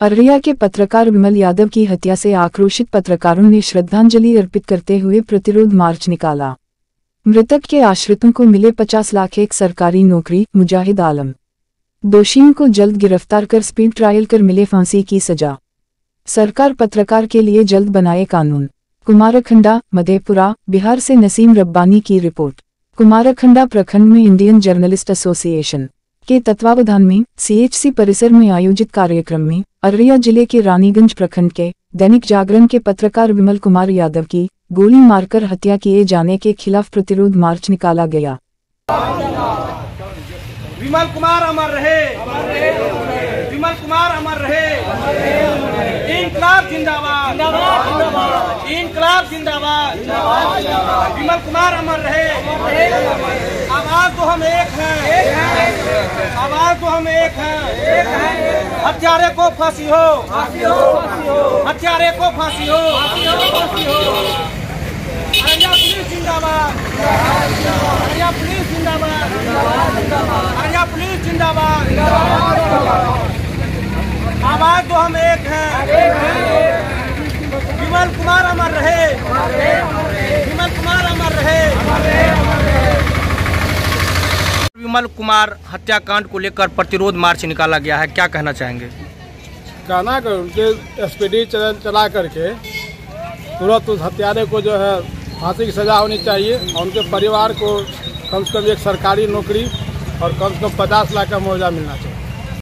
अररिया के पत्रकार विमल यादव की हत्या से आक्रोशित पत्रकारों ने श्रद्धांजलि अर्पित करते हुए प्रतिरोध मार्च निकाला। मृतक के आश्रितों को मिले 50 लाख एक सरकारी नौकरी। मुजाहिद आलम। दोषियों को जल्द गिरफ्तार कर स्पीड ट्रायल कर मिले फांसी की सजा। सरकार पत्रकार के लिए जल्द बनाए कानून। कुमारखंडा, मधेपुरा, बिहार से नसीम रब्बानी की रिपोर्ट। कुमारखंडा प्रखंड में इंडियन जर्नलिस्ट एसोसिएशन के तत्वावधान में सीएचसी परिसर में आयोजित कार्यक्रम में अररिया जिले के रानीगंज प्रखंड के दैनिक जागरण के पत्रकार विमल कुमार यादव की गोली मारकर हत्या किए जाने के खिलाफ प्रतिरोध मार्च निकाला गया। विमल कुमार अमर रहे, विमल कुमार अमर रहे। इंकलाब जिंदाबाद, इंकलाब जिंदाबाद। विमल कुमार अमर रहे। आवाज तो हम एक हैं, आवाज तो हम एक हैं। हत्यारे को फांसी हो, हत्यारे को फांसी हो। अररिया पुलिस जिंदाबाद, अररिया पुलिस जिंदाबाद, अररिया पुलिस जिंदाबाद। आवाज तो हम एक हैं। विमल कुमार अमर रहे, विमल कुमार अमर रहे। विमल कुमार हत्याकांड को लेकर प्रतिरोध मार्च निकाला गया है, क्या कहना चाहेंगे? कहना कर उनके स्पीडी चला करके तुरंत उस हत्यारे को जो है फांसी की सजा होनी चाहिए और उनके परिवार को कम से कम एक सरकारी नौकरी और कम से कम 50 लाख का मुआवजा मिलना चाहिए।